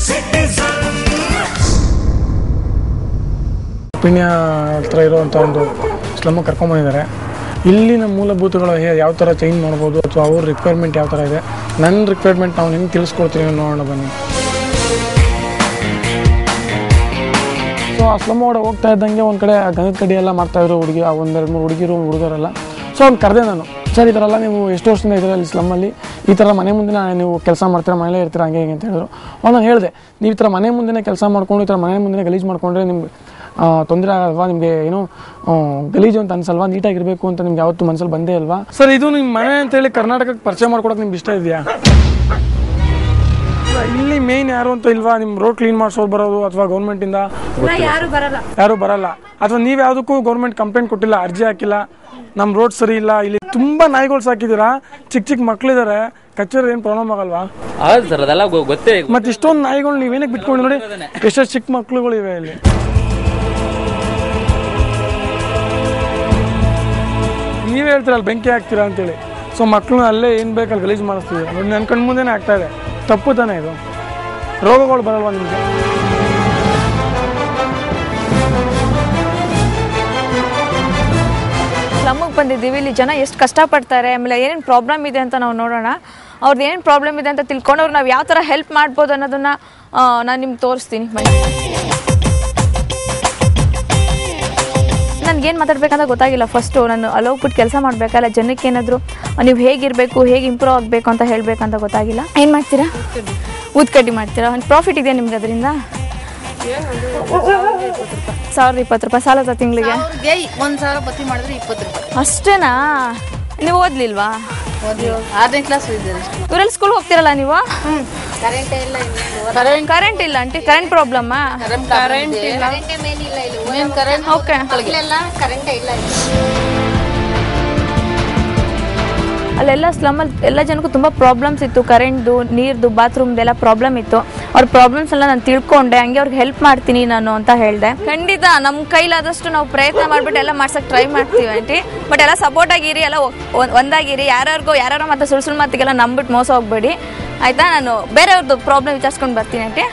ಪಿಣ್ಯ ಹತ್ರ ಇರುವಂಥ ಒಂದು ಸ್ಲಮ್ ಕರ್ಕೊಂಬಂದಿದ್ದಾರೆ. ಇಲ್ಲಿನ ಮೂಲಭೂತಗಳು ಯಾವ ಥರ ಚೇಂಜ್ ಮಾಡ್ಬೋದು ಅಥವಾ ಅವ್ರ ರಿಕ್ವೈರ್ಮೆಂಟ್ ಯಾವ ಥರ ಇದೆ, ನನ್ನ ರಿಕ್ವೈರ್ಮೆಂಟ್ ನಾವು ನಿಮ್ಗೆ ತಿಳಿಸ್ಕೊಡ್ತೀನಿ, ನೋಡೋಣ ಬನ್ನಿ. ಸೊ ಆ ಸ್ಲಮ್ ಒಳಗೆ ಹೋಗ್ತಾ ಇದ್ದಂಗೆ ಒಂದು ಕಡೆ ಗಂಧದ ಕಡ್ಡಿ ಎಲ್ಲ ಮಾಡ್ತಾಯಿದ್ರು ಹುಡುಗಿ, ಆ 1-2-3 ಹುಡುಗಿರು ಹುಡುಗರೆಲ್ಲ. ಸೊ ಅವ್ನು ಕರೆದೆ ನಾನು, ಸರ್ ಈ ಥರ ಎಲ್ಲ ನೀವು ಎಷ್ಟು ವರ್ಷದಿಂದ ಇದ್ದೀರ ಅಲ್ಲಿ ಸ್ಲಮ್ಮಲ್ಲಿ, ಈ ಥರ ಮನೆ ಮುಂದೆ ನೀವು ಕೆಲಸ ಮಾಡ್ತೀರಾ, ಮನೇಲೇ ಇರ್ತೀರ ಹಂಗೆ ಹೇಗೆ ಅಂತ ಹೇಳಿದ್ರು. ನಾನು ಹೇಳಿದೆ, ನೀವು ಈ ಥರ ಮನೆ ಮುಂದೆ ಕೆಲಸ ಮಾಡ್ಕೊಂಡು ಈ ಥರ ಮನೆ ಮುಂದೆ ಗಲೀಜು ಮಾಡ್ಕೊಂಡ್ರೆ ನಿಮ್ಗೆ ತೊಂದರೆ ಆಗಲ್ವಾ, ನಿಮಗೆ ಏನು ಗಲೀಜು ಅಂತ ಅನ್ಸಲ್ವಾ, ನೀಟಾಗಿರಬೇಕು ಅಂತ ನಿಮ್ಗೆ ಯಾವತ್ತೂ ಮನಸ್ಸಲ್ಲಿ ಬಂದೇ ಅಲ್ವಾ ಸರ್? ಇದು ನಿಮ್ಮ ಮನೆ ಅಂತೇಳಿ ಕರ್ನಾಟಕಕ್ಕೆ ಪರಿಚಯ ಮಾಡ್ಕೊಡೋಕೆ ನಿಮ್ಗೆ ಇಷ್ಟ ಇದೆಯಾ? ಇಲ್ಲಿ ಮೇನ್ ಯಾರು ಅಂತ ಇಲ್ವಾ? ನಿಮ್ಮ ರೋಡ್ ಕ್ಲೀನ್ ಮಾಡಿಸೋದು ಬರೋದು ಅಥವಾ ಗೌರ್ಮೆಂಟಿಂದ ಯಾರು ಬರಲ್ಲ, ಅಥವಾ ನೀವು ಯಾವುದಕ್ಕೂ ಗೌರ್ಮೆಂಟ್ ಕಂಪ್ಲೇಂಟ್ ಕೊಟ್ಟಿಲ್ಲ, ಅರ್ಜಿ ಹಾಕಿಲ್ಲ, ನಮ್ಮ ರೋಡ್ ಸರಿ ಇಲ್ಲ, ಇಲ್ಲಿ ತುಂಬಾ ನಾಯಿಗಳು ಸಾಕಿದ್ದೀರಾ, ಚಿಕ್ಕ ಮಕ್ಳಿದ್ದಾರೆ, ಕಚ್ಚೇರಿ ಏನು ಪ್ರಾಬ್ಲಮ್ ಆಗಲ್ವಾ? ಮತ್ತೆ ಇಷ್ಟೊಂದು ನಾಯಿಗಳು ನೀವೇನಕ್ಕೆ ಬಿಟ್ಕೊಂಡು ನೋಡಿ, ಎಷ್ಟೆಷ್ಟು ಚಿಕ್ಕ ಮಕ್ಳುಗಳು ಇವೆ ಇಲ್ಲಿ. ನೀವೇ ಹೇಳ್ತೀರಲ್ಲ ಬೆಂಕಿ ಹಾಕ್ತೀರಾ ಅಂತೇಳಿ, ಸೊ ಮಕ್ಳನ್ನ ಅಲ್ಲೇ ಏನು ಬೇಕಲ್ಲಿ ಗಲೀಜು ಮಾಡಿಸ್ತೀವಿ ನೋಡಿ, ನನ್ನ ಕಣ್ಣು ಮುಂದೆನೇ ಆಗ್ತಾ ಇದೆ. ತಪ್ಪು ತಾನೇ ಇದು? ರೋಗಗಳು ಬರಲ್ವಾ ನಿಮಗೆ? ಸ್ಲಮ್ಮಿಗೆ ಬಂದಿದ್ದೀವಿ, ಇಲ್ಲಿ ಜನ ಎಷ್ಟು ಕಷ್ಟಪಡ್ತಾರೆ, ಆಮೇಲೆ ಏನೇನು ಪ್ರಾಬ್ಲಮ್ ಇದೆ ಅಂತ ನಾವು ನೋಡೋಣ. ಅವ್ರದ್ದು ಏನೇನು ಪ್ರಾಬ್ಲಮ್ ಇದೆ ಅಂತ ತಿಳ್ಕೊಂಡು ಅವ್ರು ನಾವು ಯಾವ ಥರ ಹೆಲ್ಪ್ ಮಾಡ್ಬೋದು ಅನ್ನೋದನ್ನ ನಾನು ನಿಮ್ಗೆ ತೋರಿಸ್ತೀನಿ. ನನಗೇನು ಮಾತಾಡ್ಬೇಕಂತ ಗೊತ್ತಾಗಿಲ್ಲ. ಫಸ್ಟು ನಾನು ಅಲ್ಲೋಗ್ಬಿಟ್ಟು ಕೆಲಸ ಮಾಡಬೇಕಲ್ಲ, ಜನಕ್ಕೆ ಏನಾದರೂ ನೀವು ಹೇಗಿರಬೇಕು, ಹೇಗೆ ಇಂಪ್ರೂವ್ ಆಗಬೇಕು ಅಂತ ಹೇಳಬೇಕಂತ ಗೊತ್ತಾಗಿಲ್ಲ. ಏನು ಮಾಡ್ತೀರಾ? ಊದ್ಕಡ್ಡಿ ಮಾಡ್ತೀರಾ? ಒಂದು ಪ್ರಾಫಿಟ್ ಇದೆಯಾ ನಿಮ್ಗೆ ಅದರಿಂದ? 1020 ರೂಪಾಯಿ ಸಾಲದ ತಿಂಗಳಿಗೆ? 1000 ಬತ್ತಿ ಮಾಡಿದ್ರೆ 20 ರೂಪಾಯಿ ಅಷ್ಟೇನಾ? ನೀವು ಓದ್ಲಿಲ್ವಾ? 6ನೇ ಕ್ಲಾಸ್ ಓದಿದ್ದೀರಿ. ಇವರಲ್ಲಿ ಸ್ಕೂಲ್ ಹೋಗ್ತಿರಲ್ಲ ನೀವು? ಕರೆಂಟ್ ಇಲ್ಲ ಆಂಟಿ, ಕರೆಂಟ್ ಪ್ರಾಬ್ಲಮ್ಮಾ? ಕರೆಂಟ್ ಇಲ್ಲ, ಓಕೆ. ಅಲ್ಲೆಲ್ಲ ಸ್ಲಮ್ಮಲ್ಲಿ ಎಲ್ಲ ಜನಕ್ಕೂ ತುಂಬ ಪ್ರಾಬ್ಲಮ್ಸ್ ಇತ್ತು, ಕರೆಂಟ್ದು, ನೀರ್ದು, ಬಾತ್ರೂಮ್ದೆಲ್ಲ ಪ್ರಾಬ್ಲಮ್ ಇತ್ತು. ಅವ್ರ ಪ್ರಾಬ್ಲಮ್ಸ್ ಎಲ್ಲ ನಾನು ತಿಳ್ಕೊಂಡೆ, ಹಂಗೆ ಅವ್ರಿಗೆ ಹೆಲ್ಪ್ ಮಾಡ್ತೀನಿ ನಾನು ಅಂತ ಹೇಳಿದೆ. ಖಂಡಿತ ನಮ್ಮ ಕೈಲಾದಷ್ಟು ನಾವು ಪ್ರಯತ್ನ ಮಾಡಿಬಿಟ್ಟು ಎಲ್ಲ ಮಾಡ್ಸೋಕ್ಕೆ ಟ್ರೈ ಮಾಡ್ತೀವಿ ಆಂಟಿ. ಬಟ್ ಎಲ್ಲ ಸಪೋರ್ಟ್ ಆಗಿರಿ, ಎಲ್ಲ ಒಂದಾಗಿರಿ. ಯಾರು ಮತ್ತೆ ಸುಳ್ಳು ಮಾತಿಗೆಲ್ಲ ನಂಬಿಟ್ಟು ಮೋಸ ಹೋಗ್ಬೇಡಿ ಆಯಿತಾ? ನಾನು ಬೇರೆಯವ್ರದ್ದು ಪ್ರಾಬ್ಲಮ್ ವಿಚಾರಿಸ್ಕೊಂಡು ಬರ್ತೀನಿ ಆಂಟಿ.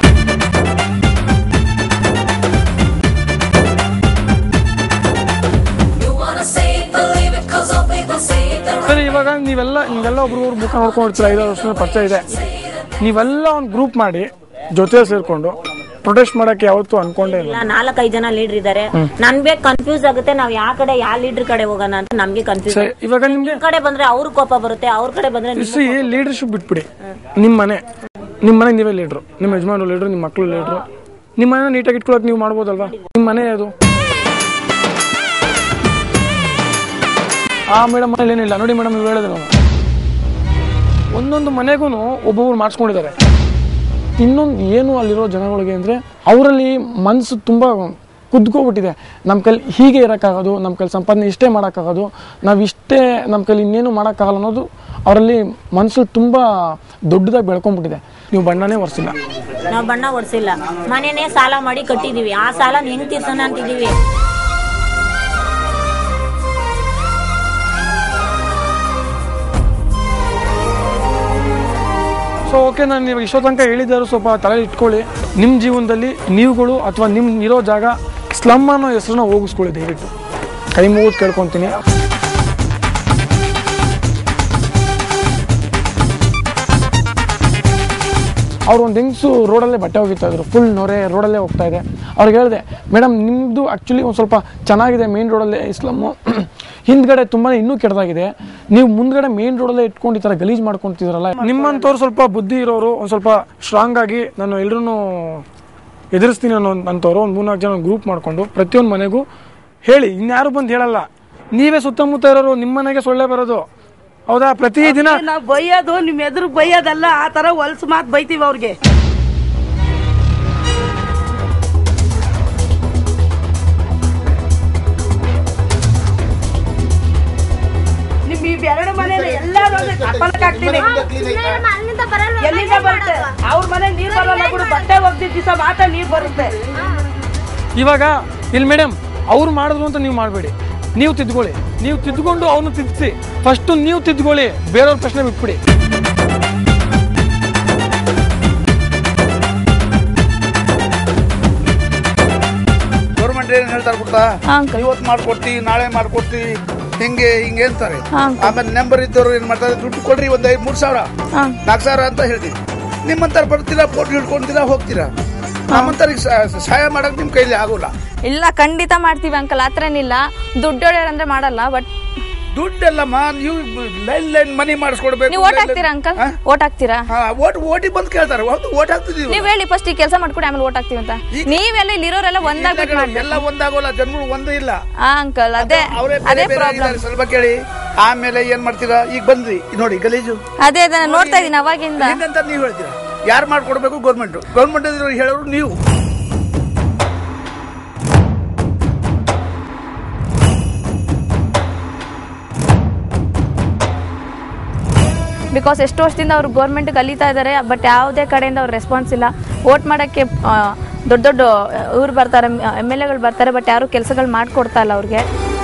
ಸರಿ, ಇವಾಗ ನೀವೆಲ್ಲ ಒಬ್ರು ಬುಕ್ ನೋಡ್ಕೊಂಡಿರ್ತೀರ, 5 ವರ್ಷದ ಪರಿಚಯ ಇದೆ, ನೀವೆಲ್ಲ ಒಂದು ಗ್ರೂಪ್ ಮಾಡಿ ಜೊತೆ ಸೇರ್ಕೊಂಡು ಪ್ರೊಟೆಸ್ಟ್ ಮಾಡಕ್ಕೆ ಯಾವತ್ತೂ ಅನ್ಕೊಂಡೇ ಇಲ್ಲ. 4-5 ಜನ ಲೀಡರ್ ಇದ್ದಾರೆ, ನನ್ಗೆ ಕನ್ಫ್ಯೂಸ್ ಆಗುತ್ತೆ, ನಾವು ಯಾವ ಲೀಡರ್ ಕಡೆ ಹೋಗೋಣ ಅಂತ ನಮ್ಗೆ ಕನ್ಫ್ಯೂಸ್. ಇವಾಗ ನಿಮ್ಗೆ ಕಡೆ ಬಂದ್ರೆ ಅವ್ರ ಕೋಪ ಬರುತ್ತೆ, ಅವ್ರ ಕಡೆ ಬಂದ್ರೆ ಲೀಡರ್ಶಿಪ್ ಬಿಟ್ಬಿಡಿ. ನಿಮ್ಮ ಮನೆ ನೀವೇ ಲೀಡ್ರು, ನಿಮ್ಮ ಯಜಮಾನ ಲೀಡ್ರು, ನಿಮ್ಮ ಮಕ್ಕಳು ಲೀಡ್ರು, ನಿಮ್ಮ ಮನೆ ನೀಟಾಗಿ ಇಟ್ಕೊಳಕ್ ನೀವು ಮಾಡ್ಬೋದಲ್ವಾ? ನಿಮ್ಮ ಮನೆ ಅದು. ಆ ಮೇಡಮ್ ಮನೇಲಿ ಏನಿಲ್ಲ ನೋಡಿ ಮೇಡಮ್, ನೀವು ಹೇಳಿದ್ರೆ ಒಂದೊಂದು ಮನೆಗೂ ಒಬ್ಬೊಬ್ರು ಮಾಡಿಸ್ಕೊಂಡಿದ್ದಾರೆ. ಇನ್ನೊಂದು ಏನು ಅಲ್ಲಿರೋ ಜನಗಳಿಗೆ ಅಂದರೆ ಅವರಲ್ಲಿ ಮನಸ್ಸು ತುಂಬ ಕುದ್ಕೋಬಿಟ್ಟಿದೆ. ನಮ್ಮ ಕೈಲಿ ಹೀಗೆ ಇರೋಕ್ಕಾಗೋದು, ನಮ್ಮ ಕೈಲಿ ಸಂಪಾದನೆ ಇಷ್ಟೇ ಮಾಡೋಕ್ಕಾಗೋದು, ನಮ್ಮ ಕೈಲಿ ಇನ್ನೇನು ಮಾಡೋಕ್ಕಾಗಲ್ಲ ಅನ್ನೋದು ಅವರಲ್ಲಿ ಮನಸ್ಸು ತುಂಬ ದೊಡ್ಡದಾಗಿ ಬೆಳ್ಕೊಂಡ್ಬಿಟ್ಟಿದೆ. ನೀವು ಬಣ್ಣನೇ ಒರೆಸಿಲ್ಲ, ನಾವು ಬಣ್ಣ ಒರೆಸಿಲ್ಲ, ಮನೆನೇ ಸಾಲ ಮಾಡಿ ಕಟ್ಟಿದೀವಿ, ಆ ಸಾಲ ಹೆಂಗ್ ತೀರ್ಸೋಣ ಅಂತಿದೀವಿ. ಸೊ ಓಕೆ, ನಾನು ಇವಾಗ ಇಷ್ಟೋ ತನಕ ಹೇಳಿದ್ದಾರು ಸ್ವಲ್ಪ ತಲೆ ಇಟ್ಕೊಳ್ಳಿ. ನಿಮ್ಮ ಜೀವನದಲ್ಲಿ ನೀವುಗಳು ಅಥವಾ ನಿಮ್ಮ ಇರೋ ಜಾಗ ಸ್ಲಮ್ ಅನ್ನೋ ಹೆಸರನ್ನ ಹೋಗಿಸ್ಕೊಳ್ಳಿ ದಯವಿಟ್ಟು, ಕೈ ಮುಗಿದು ಕೇಳ್ಕೊತೀನಿ. ಅವ್ರು ಒಂದು ಹೆಂಗಸು ರೋಡಲ್ಲೇ ಬಟ್ಟೆ ಹೋಗಿತ್ತಾ ಇದ್ರು, ಫುಲ್ ನೊರೆ ರೋಡಲ್ಲೇ ಹೋಗ್ತಾ ಇದೆ. ಅವ್ರಿಗೆ ಹೇಳಿದೆ, ಮೇಡಮ್ ನಿಮ್ಮದು ಆ್ಯಕ್ಚುಲಿ ಒಂದು ಸ್ವಲ್ಪ ಚೆನ್ನಾಗಿದೆ ಮೇನ್ ರೋಡಲ್ಲೇ ಸ್ಲಮ್ಮು, ಹಿಂದ್ಗಡೆ ತುಂಬಾ ಇನ್ನೂ ಕೆಟ್ಟದಾಗಿದೆ, ನೀವು ಮುಂದ್ಗಡೆ ಮೇನ್ ರೋಡಲ್ಲೇ ಇಟ್ಕೊಂಡು ಈ ಥರ ಗಲೀಜು ಮಾಡ್ಕೊತಿದ್ರಲ್ಲ. ನಿಮ್ಮಂಥವ್ರು ಸ್ವಲ್ಪ ಬುದ್ಧಿ ಇರೋರು, ಒಂದು ಸ್ವಲ್ಪ ಸ್ಟ್ರಾಂಗ್ ಆಗಿ ನಾನು ಎಲ್ಲರೂ ಎದುರಿಸ್ತೀನಿ ಅನ್ನೋಂಥವ್ರು ಒಂದು 3-4 ಜನ ಗ್ರೂಪ್ ಮಾಡಿಕೊಂಡು ಪ್ರತಿಯೊಂದು ಮನೆಗೂ ಹೇಳಿ. ಇನ್ಯಾರು ಬಂದು ಹೇಳಲ್ಲ, ನೀವೇ ಸುತ್ತಮುತ್ತ ಇರೋರು, ನಿಮ್ಮ ಮನೆಗೆ ಸೊಳ್ಳೆ ಬರೋದು, ಹೌದಾ? ಪ್ರತಿದಿನ ನಾವು ಬೈಯೋದು ನಿಮ್ಮ ಎದುರು ಬೈಯೋದಲ್ಲ, ಆ ತರ ಹೊಲ್ಸು ಮಾತು ಬೈತೀವಿ ಅವ್ರಿಗೆ. ನಿಮ್ ಈ 2 ಮನೆ ಎಲ್ಲಾರು ಹಾಕ್ತೀನಿ, ಎಲ್ಲಿಂದ ಬರುತ್ತೆ? ಅವ್ರ ಮನೆ ನೀರ್ ಬರಲ್ಲ ಬಿಡು, ಬಟ್ಟೆ ಒಗ್ದಿದ್ದ ದಿವಸ ಮಾತ್ರ ನೀರ್ ಬರುತ್ತೆ. ಇವಾಗ ಇಲ್ಲಿ ಮೇಡಮ್ ಅವ್ರು ಮಾಡಿದ್ರು ಅಂತ ನೀವು ಮಾಡಬೇಡಿ, ನೀವು ತಿದ್ಕೊಳ್ಳಿ, ನೀವು ತಿದ್ಕೊಂಡು ಅವನು ತಿದ್ದಿಸಿ. ಫಸ್ಟು ನೀವು ತಿದ್ಕೊಳ್ಳಿ, ಬೇರೆಯವ್ರ ಪ್ರಶ್ನೆ ಬಿಟ್ಬಿಡಿ. ಹೇಳ್ತಾರೆ ಗೊತ್ತಾ, ಹಾ ಅಂಕಲ್. ಇವತ್ತು ಮಾಡ್ಕೊಡ್ತಿ ನಾಳೆ ಮಾಡ್ಕೊಡ್ತಿ ಹಿಂಗೆ ಹಿಂಗೆ ಅಂತಾರೆ. ಹಾ. ಆಮೇಲೆ ನಂಬರ್ ಇದ್ದವ್ರು ಏನ್ ಮಾಡ್ತಾರೆ, ದುಡ್ಡು ಕೊಡ್ರಿ ಒಂದ್ 3,000 ಹಾ 4,000 ಅಂತ ಹೇಳ್ತೀವಿ. ನಿಮ್ಮಂತಾರ ಬರ್ತೀರಾ, ಫೋಟೋ ಹಿಡ್ಕೊಂತೀರಾ, ಹೋಗ್ತೀರಾ. ನಮ್ಮಂತಾರಿಗೆ ಸಹಾಯ ಮಾಡಕ್ ನಿಮ್ ಕೈಲಿ ಆಗೋಲ್ಲ. ಇಲ್ಲ ಖಂಡಿತ ಮಾಡ್ತೀವಿ ಅಂಕಲ್, ಆತರ ಏನಿಲ್ಲ. ದುಡ್ಡು ಅಂದ್ರೆ ಮಾಡಲ್ಲ. ಬಟ್ ದುಡ್ಡೆಲ್ಲಮ್ಮ ನೀವು ಲೈನ್ ಮನಿ ಮಾಡಿಸ್ಕೊಡ್ಬೇಕು. ನೀವು ಓಟ್ ಹಾಕ್ತೀರಾ ಅಂಕಲ್? ಓಟ್ ಹಾಕ್ತೀರಾ? ಓಟಿ ಬಂದ್ ಕೇಳ್ತಾರೆ, ಓಟ್ ಹಾಕ್ತಿದೀವಿ. ನೀವ್ ಹೇಳಿ ಫಸ್ಟ್ ಈ ಕೆಲಸ ಮಾಡ್ಕೊಡಿ, ಆಮೇಲೆ ಓಟ್ ಹಾಕ್ತೀವಿ ಅಂತ. ನೀವೆಲ್ಲ ಇಲ್ಲಿರೋರೆಲ್ಲ ಒಂದಾಗ್ಬಿಟ್ಟು ಮಾಡಿ. ಎಲ್ಲ ಒಂದಾಗೋಲ್ಲ, ಜನಗಳು ಒಂದೇ ಇಲ್ಲ. ಅಂಕಲ್ ಅದೇ ಪ್ರಾಬ್ಲಮ್. ಸ್ವಲ್ಪ ಕೇಳಿ. ಆಮೇಲೆ ಏನ್ ಮಾಡ್ತೀರಾ, ಈಗ ಬಂದ್ರಿ ನೋಡಿ ಗಲೀಜು. ಅದೇ ನಾನು ನೋಡ್ತಾ ಇದೀನಿ ಅವಾಗಿಂದ. ಹಿಂಗಂತ ನೀವ್ ಹೇಳ್ತೀರಾ, ಯಾರು ಮಾಡ್ಕೊಡ್ಬೇಕು? ಗೌರ್ಮೆಂಟ್ ಹೇಳೋರು ನೀವು. ಬಿಕಾಸ್ ಎಷ್ಟು ವರ್ಷದಿಂದ ಅವ್ರು ಗೌರ್ಮೆಂಟ್ ಕಲಿತಾ ಇದ್ದಾರೆ, ಬಟ್ ಯಾವುದೇ ಕಡೆಯಿಂದ ಅವ್ರು ರೆಸ್ಪಾನ್ಸ್ ಇಲ್ಲ. ವೋಟ್ ಮಾಡೋಕ್ಕೆ ದೊಡ್ಡ ದೊಡ್ಡ ಇವ್ರು ಬರ್ತಾರೆ, MLAಗಳು ಬರ್ತಾರೆ, ಬಟ್ ಯಾರು ಕೆಲಸಗಳು ಮಾಡಿಕೊಡ್ತಾ ಇಲ್ಲ ಅವ್ರಿಗೆ.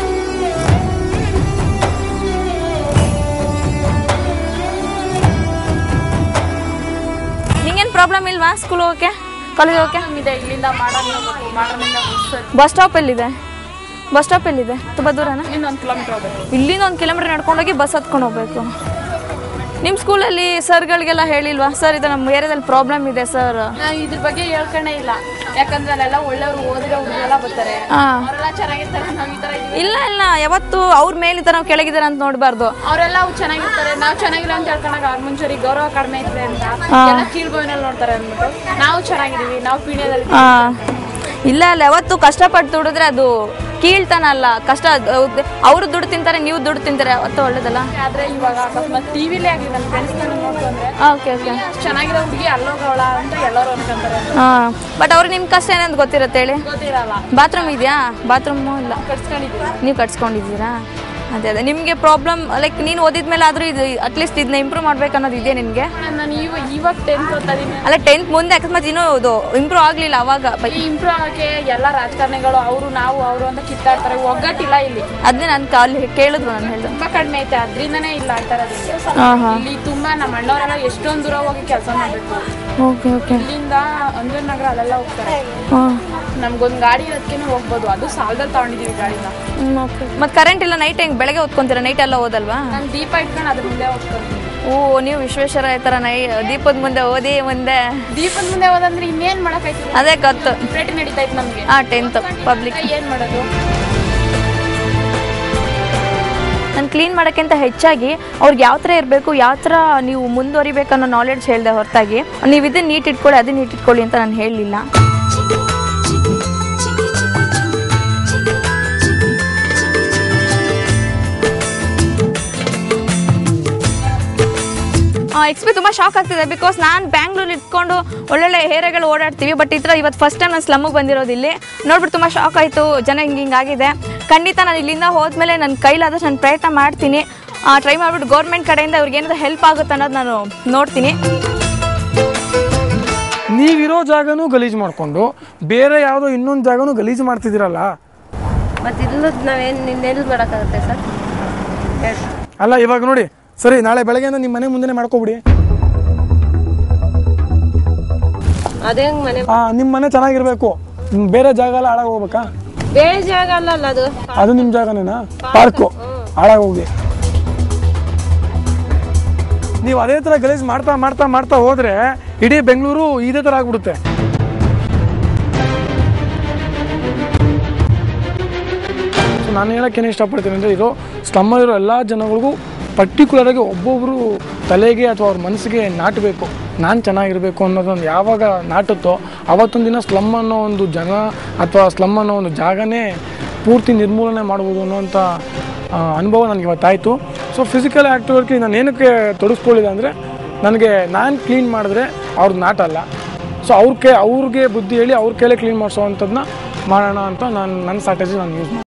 ನಿಂಗೇನು ಪ್ರಾಬ್ಲಮ್ ಇಲ್ವಾ ಸ್ಕೂಲ್ ಹೋಗೋಕ್ಕೆ, ಕಾಲೇಜ್ ಹೋಗೋಕ್ಕೆ? ಇಲ್ಲಿಂದ ಬಸ್ ಸ್ಟಾಪ್ ಎಲ್ಲಿದೆ? ಬಸ್ ಸ್ಟಾಪ್ ಎಲ್ಲಿದೆ? ತುಂಬ ದೂರನಾ? ಇಲ್ಲಿಂದ 1 ಕಿಲೋಮೀಟರ್ ಹೋಗ್ಬೇಕು. ಇಲ್ಲಿಂದ 1 ಕಿಲೋಮೀಟರ್ ನಡ್ಕೊಂಡೋಗಿ ಬಸ್ ಹತ್ಕೊಂಡು ಹೋಗ್ಬೇಕು. ನಿಮ್ಮ ಸ್ಕೂಲಲ್ಲಿ ಸರ್ಗಳಿಗೆಲ್ಲ ಹೇಳಿಲ್ವಾ, ಸರ್ ಇದು ನಮ್ಮ ಏರಿಯಾದಲ್ಲಿ ಪ್ರಾಬ್ಲಮ್ ಇದೆ ಸರ್? ನಾವು ಇದ್ರ ಬಗ್ಗೆ ಹೇಳ್ಕೊಂಡೇ ಇಲ್ಲ, ಯಾಕಂದ್ರೆ ಅಲ್ಲೆಲ್ಲ ಒಳ್ಳೆಯವರು ಓದಿರೋ ಹುಡುಗರೆಲ್ಲ ಬರ್ತಾರೆ, ಅವರೆಲ್ಲ ಚೆನ್ನಾಗಿರ್ತಾರೆ. ನಾವು ಈ ತರ ಇಲ್ಲ ಇಲ್ಲ, ಯಾವತ್ತು ಅವ್ರ ಮೇಲಿದ್ದ ನಾವು ಕೆಳಗಿದ್ದಾರೆ ಅಂತ ನೋಡಬಾರ್ದು. ಅವರೆಲ್ಲ ಚೆನ್ನಾಗಿರ್ತಾರೆ, ನಾವು ಚೆನ್ನಾಗಿಲ್ಲ ಅಂತ ಹೇಳ್ಕೊಂಡಾಗ ಅವ್ರ ಮುಂಚೆ ಗೌರವ ಕಡಿಮೆ ಇದೆ ಅಂತ ಎಲ್ಲ ಕೀಳ್ಬೋವಿನಲ್ಲಿ ನೋಡ್ತಾರೆ ಅಂದ್ಬಿಟ್ಟು ನಾವು ಚೆನ್ನಾಗಿದೀವಿ, ನಾವು ಪೀಣ್ಯದಲ್ಲಿ. ಇಲ್ಲ ಅಲ್ಲ, ಯಾವತ್ತು ಕಷ್ಟಪಟ್ಟು ದುಡಿದ್ರೆ ಅದು ಕೀಳ್ತಾನ ಅಲ್ಲ. ಕಷ್ಟ ಅವರು ದುಡ್ಡು ತಿಂತಾರೆ, ನೀವು ದುಡ್ಡು ತಿಂತಾರೆ, ಅವತ್ತು ಒಳ್ಳೇದಲ್ಲ. ಆದ್ರೆ ಇವಾಗ ಅಕಸ್ಮಾತ್ ಟಿವಿಲೇ ಆಗಲಿ ನನ್ನ ಫ್ರೆಂಡ್ಸ್ ನೋಡ್ಕೊಂಡ್ರೆ ಓಕೆ ಓಕೆ ಚೆನ್ನಾಗಿರೋ ಹುಡುಗಿ ಅಲ್ಲೋಗವಳ ಅಂತ ಎಲ್ಲರೂ ಅನ್ಕೊಂತಾರೆ. ಬಟ್ ಅವ್ರಿಗೆ ನಿಮ್ಮ ಕಷ್ಟ ಏನಂತ ಗೊತ್ತಿರುತ್ತೆ ಹೇಳಿ? ಗೊತ್ತಿರಲ್ಲ. ಬಾತ್ರೂಮ್ ಇದೆಯಾ? ಬಾತ್ರೂಮು ಇಲ್ಲ, ಕಟ್ಸ್ಕೊಂಡಿದ್ದೀವಿ. ನೀವು ಕಟ್ಸ್ಕೊಂಡಿದ್ದೀರಾ? ಅದೇ ಅದೇ ನಿಮಗೆ ಪ್ರಾಬ್ಲಮ್. ಲೈಕ್ ನೀನು ಓದಿದ್ಮೇಲೆ ಆದರೂ ಇದು ಅಟ್ಲೀಸ್ಟ್ ಇದನ್ನ ಇಂಪ್ರೂವ್ ಮಾಡ್ಬೇಕು ಅನ್ನೋದು ಇದೆ ನಿನಗೆ? ನಾನು ಇವಾಗ 10th ಓದ್ತಾ ಇದೀನಿ. ಅಲ್ಲ 10th ಮುಂದೆ ಅಕಸ್ಮಾತ್ ಇನ್ನೂ ಇದು ಇಂಪ್ರೂವ್ ಆಗಲಿಲ್ಲ ಅವಾಗ? ಇಂಪ್ರೂವ್ ಆಗಕ್ಕೆ ಎಲ್ಲ ರಾಜಕಾರಣಿಗಳು ಅವರು ನಾವು ಅವರು ಅಂತ ಕಿತ್ತಾಡ್ತಾರೆ, ಒಗ್ಗಟ್ಟಿಲ್ಲ ಇಲ್ಲಿ. ಅದನ್ನೇ ನಾನು ಅಲ್ಲಿ ಕೇಳಿದ್ರು, ನಾನು ಹೇಳಿದೆ ತುಂಬಾ ಕಡಿಮೆ ಐತೆ, ಅದ್ರಿಂದನೇ ಇಲ್ಲ ಆಗ್ತಾ ಇಲ್ಲಿ. ತುಂಬಾ ನಮ್ಮ ಅಣ್ಣವರೆಲ್ಲ ಎಷ್ಟೊಂದು ದೂರ ಹೋಗಿ ಕೆಲಸ ಮಾಡ್ಬೇಕು. Okay okay. ಇಲ್ಲಿಂದ ಅಂಜನನಗರ ಅಲ್ಲೆಲ್ಲ ಹೋಗ್ತಾರೆ. ನಮ್ಗೊಂದು ಗಾಡಿ ಇರೋದಕ್ಕೇನೆ ಹೋಗ್ಬೋದು, ಅದು ಸಾಲದಲ್ಲಿ ತಗೊಂಡಿದೀವಿ ಗಾಡಿನ. ಮತ್ತೆ ಕರೆಂಟ್ ಇಲ್ಲ, ನೈಟ್ ಹೆಂಗ್ ಬೆಳಗ್ಗೆ ಓದ್ಕೊಂತೀರಾ? ನೈಟ್ ಎಲ್ಲ ಓದಲ್ವಾ? ನಾನು ದೀಪ ಇಟ್ಕೊಂಡು ಅದ್ರ ಮುಂದೆ ಓದ್ಕೊಂತೀನಿ. ಓ, ನೀವು ವಿಶ್ವೇಶ್ವರ ಈ ಥರ ದೀಪದ ಮುಂದೆ ಓದಿ ಮುಂದೆ ದೀಪದ ಮುಂದೆ ಓದಂದ್ರೆ ಇನ್ನೇನ್ ಮಾಡಕ್ಕಾಯ್ತು? ಅದೇ ಗೊತ್ತು. ಪ್ಲೇಟ್ ನಡೀತಾ ಇತ್ತು ನಮ್ಗೆ. 10th public. ಏನ್ ಮಾಡೋದು? ನಾನು ಕ್ಲೀನ್ ಮಾಡೋಕ್ಕಿಂತ ಹೆಚ್ಚಾಗಿ ಅವ್ರಿಗೆ ಯಾವ ಥರ ಇರಬೇಕು, ಯಾವ ಥರ ನೀವು ಮುಂದುವರಿಬೇಕು ಅನ್ನೋ ನಾಲೆಡ್ಜ್ ಹೇಳಿದೆ ಹೊರತಾಗಿ ನೀವು ಇದನ್ನ ನೀಟ್ ಇಟ್ಕೊಳ್ಳಿ ಅದನ್ನ ನೀಟ್ ಇಟ್ಕೊಳ್ಳಿ ಅಂತ ನಾನು ಹೇಳಲಿಲ್ಲ. ಎಕ್ಸ್ಪಿ ತುಂಬ ಶಾಕ್ ಆಗ್ತಿದೆ. ಬಿಕಾಸ್ ನಾನು ಬ್ಯಾಂಗ್ಳೂರಲ್ಲಿ ಇಟ್ಕೊಂಡು ಒಳ್ಳೊಳ್ಳೆ ಏರಿಯಾಗಳು ಓಡಾಡ್ತೀವಿ, ಬಟ್ ಈ ಥರ ಇವತ್ತು ಫಸ್ಟ್ ಟೈಮ್ ನಾನು ಸ್ಲಮ್ಮಿಗೆ ಬಂದಿರೋದು. ಇಲ್ಲಿ ನೋಡ್ಬಿಟ್ಟು ತುಂಬ ಶಾಕ್ ಆಯಿತು, ಜನ ಹಿಂಗಾಗಿದೆ. ಖಂಡಿತ ನಾನು ಇಲ್ಲಿಂದ ಹೋದ್ಮೇಲೆ ನನ್ನ ಕೈಲಾದಷ್ಟು ನಾನು ಪ್ರಯತ್ನ ಮಾಡ್ತೀನಿ, ಟ್ರೈ ಮಾಡಿಬಿಟ್ಟು ಗೌರ್ಮೆಂಟ್ ಕಡೆಯಿಂದ ಅವ್ರಿಗೆ ಏನಾದರೂ ಹೆಲ್ಪ್ ಆಗುತ್ತೆ ಅನ್ನೋದು ನಾನು ನೋಡ್ತೀನಿ. ನೀವಿರೋ ಜಾಗನೂ ಗಲೀಜು ಮಾಡಿಕೊಂಡು ಬೇರೆ ಯಾವುದೋ ಇನ್ನೊಂದು ಜಾಗನೂ ಗಲೀಜು ಮಾಡ್ತಿದ್ದೀರಲ್ಲ, ಮತ್ತೆ ಇಲ್ಲದ ನಾವೇನು ನಿನ್ನೆಲ್ಲಿ ಮಾಡೋಕ್ಕಾಗುತ್ತೆ ಸರ್? ಅಲ್ಲ ಇವಾಗ ನೋಡಿ, ಸರಿ ನಾಳೆ ಬೆಳಗ್ಗೆಯಿಂದ ನಿಮ್ಮ ಮನೆ ಮುಂದೆ ಮಾಡ್ಕೊಬಿಡಿ. ಅದೇ ಮನೆ ನಿಮ್ಮ ಮನೆ ಚೆನ್ನಾಗಿರ್ಬೇಕು, ಬೇರೆ ಜಾಗ ಎಲ್ಲ ಹಾಳಾಗಿ ಹೋಗ್ಬೇಕಾ? ಬೇರೆ ಜಾಗ ಅಲ್ಲ ಅದು ನಿಮ್ಮ ಜಾಗನೇನಾ? ಪಾರ್ಕು ಹಾಳಾಗಿ ಹೋಗಿ ನೀವು ಅದೇ ಥರ ಗಲೀಜು ಮಾಡ್ತಾ ಮಾಡ್ತಾ ಮಾಡ್ತಾ ಹೋದ್ರೆ ಇಡೀ ಬೆಂಗಳೂರು ಇದೇ ಥರ ಆಗ್ಬಿಡುತ್ತೆ. ಸೊ ನಾನು ಹೇಳೋಕ್ಕೇನು ಇಷ್ಟಪಡ್ತೀನಿ ಅಂದರೆ, ಇದು ಸ್ಲಮ್ಮಲ್ಲಿರೋ ಎಲ್ಲ ಜನಗಳಿಗೂ ಪರ್ಟಿಕ್ಯುಲರಾಗಿ ಒಬ್ಬೊಬ್ಬರು ತಲೆಗೆ ಅಥವಾ ಅವ್ರ ಮನಸ್ಸಿಗೆ ನಾಟಬೇಕು. ನಾನು ಚೆನ್ನಾಗಿರಬೇಕು ಅನ್ನೋದೊಂದು ಯಾವಾಗ ನಾಟುತ್ತೋ ಆವತ್ತೊಂದು ದಿನ ಸ್ಲಮ್ ಅನ್ನೋ ಒಂದು ಜನ ಅಥವಾ ಸ್ಲಮ್ ಅನ್ನೋ ಒಂದು ಜಾಗನೇ ಪೂರ್ತಿ ನಿರ್ಮೂಲನೆ ಮಾಡ್ಬೋದು ಅನ್ನೋಂಥ ಅನುಭವ ನನಗೆ ಇವತ್ತಾಯಿತು. ಸೊ ಫಿಸಿಕಲ್ ಆ್ಯಕ್ಟಿವಿಟಿ ನಾನು ಏನಕ್ಕೆ ತೊಡಗಿಸ್ಕೊಳ್ಳಿದೆ ಅಂದರೆ, ನನಗೆ ನಾನು ಕ್ಲೀನ್ ಮಾಡಿದ್ರೆ ಅವ್ರಿಗೆ ನಾಟಲ್ಲ. ಸೊ ಅವ್ರಿಗೆ ಬುದ್ಧಿ ಹೇಳಿ ಅವ್ರ ಕೈಲೇ ಕ್ಲೀನ್ ಮಾಡಿಸೋ ಅಂಥದ್ದನ್ನ ಮಾಡೋಣ ಅಂತ ನನ್ನ ಸ್ಟ್ರಾಟಜಿ ನಾನು ಯೂಸ್ ಮಾಡ್ತೀನಿ.